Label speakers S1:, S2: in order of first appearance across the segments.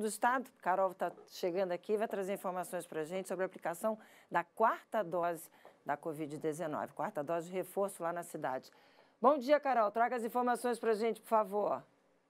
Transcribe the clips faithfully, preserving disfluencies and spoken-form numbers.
S1: do estado. Carol está chegando aqui e vai trazer informações para a gente sobre a aplicação da quarta dose da covid dezenove, quarta dose de reforço lá na cidade. Bom dia, Carol. Traga as informações para a gente, por favor.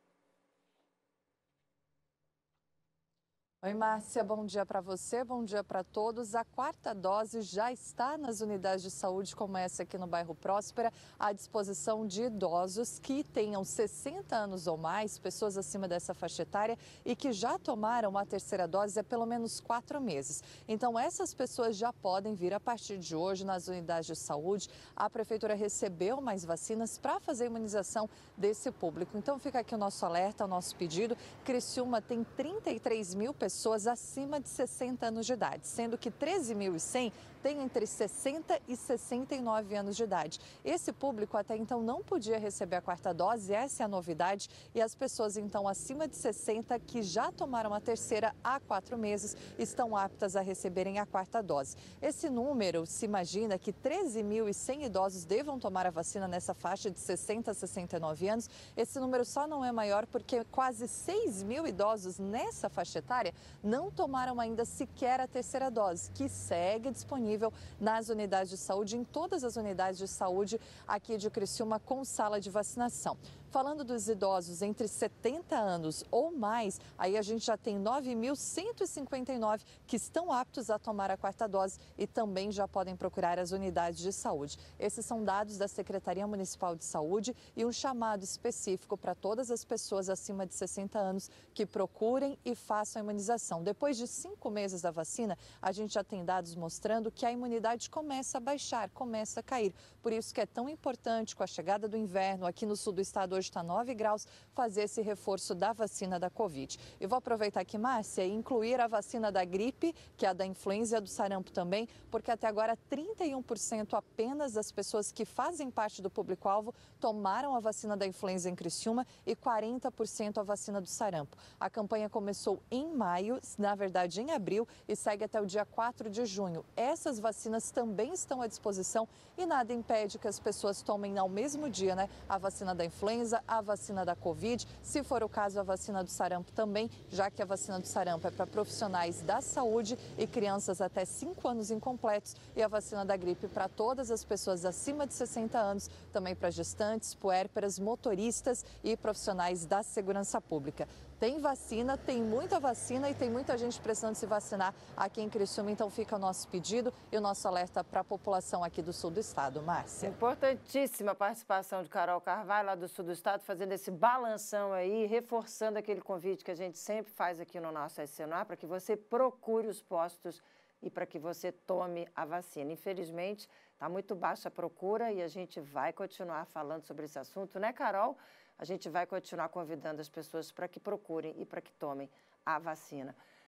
S2: Oi, Márcia, bom dia para você, bom dia para todos. A quarta dose já está nas unidades de saúde, como essa aqui no bairro Próspera, à disposição de idosos que tenham sessenta anos ou mais, pessoas acima dessa faixa etária e que já tomaram a terceira dose há pelo menos quatro meses. Então, essas pessoas já podem vir a partir de hoje nas unidades de saúde. A Prefeitura recebeu mais vacinas para fazer a imunização desse público. Então, fica aqui o nosso alerta, o nosso pedido. Criciúma tem trinta e três mil pessoas pessoas acima de sessenta anos de idade, sendo que treze mil e cem têm entre sessenta e sessenta e nove anos de idade. Esse público até então não podia receber a quarta dose, essa é a novidade, e as pessoas então acima de sessenta que já tomaram a terceira há quatro meses estão aptas a receberem a quarta dose. Esse número se imagina que treze mil e cem idosos devam tomar a vacina nessa faixa de sessenta a sessenta e nove anos. Esse número só não é maior porque quase seis mil idosos nessa faixa etária não tomaram ainda sequer a terceira dose, que segue disponível nas unidades de saúde, em todas as unidades de saúde aqui de Criciúma com sala de vacinação. Falando dos idosos entre setenta anos ou mais, aí a gente já tem nove mil cento e cinquenta e nove que estão aptos a tomar a quarta dose e também já podem procurar as unidades de saúde. Esses são dados da Secretaria Municipal de Saúde e um chamado específico para todas as pessoas acima de sessenta anos que procurem e façam a imunização. Depois de cinco meses da vacina, a gente já tem dados mostrando que a imunidade começa a baixar, começa a cair. Por isso que é tão importante, com a chegada do inverno, aqui no sul do estado hoje está nove graus, fazer esse reforço da vacina da Covid. Eu vou aproveitar aqui, Márcia, e incluir a vacina da gripe, que é a da influenza e a do sarampo também, porque até agora trinta e um por cento apenas das pessoas que fazem parte do público-alvo tomaram a vacina da influenza em Criciúma e quarenta por cento a vacina do sarampo. A campanha começou em maio, na verdade em abril, e segue até o dia quatro de junho. Essas vacinas também estão à disposição e nada impede que as pessoas tomem ao mesmo dia, né, a vacina da influenza, a vacina da Covid, se for o caso, a vacina do sarampo também, já que a vacina do sarampo é para profissionais da saúde e crianças até cinco anos incompletos, e a vacina da gripe para todas as pessoas acima de sessenta anos, também para gestantes, puérperas, motoristas e profissionais da segurança pública. Tem vacina, tem muita vacina e tem muita gente precisando se vacinar aqui em Criciúma, então fica o nosso pedido e o nosso alerta para a população aqui do sul do estado. Márcia.
S1: Importantíssima a participação de Carol Carvalho, lá do sul do estado, fazendo esse balanção aí, reforçando aquele convite que a gente sempre faz aqui no nosso S C N A, para que você procure os postos e para que você tome a vacina. Infelizmente, está muito baixa a procura e a gente vai continuar falando sobre esse assunto, né, Carol? A gente vai continuar convidando as pessoas para que procurem e para que tomem a vacina.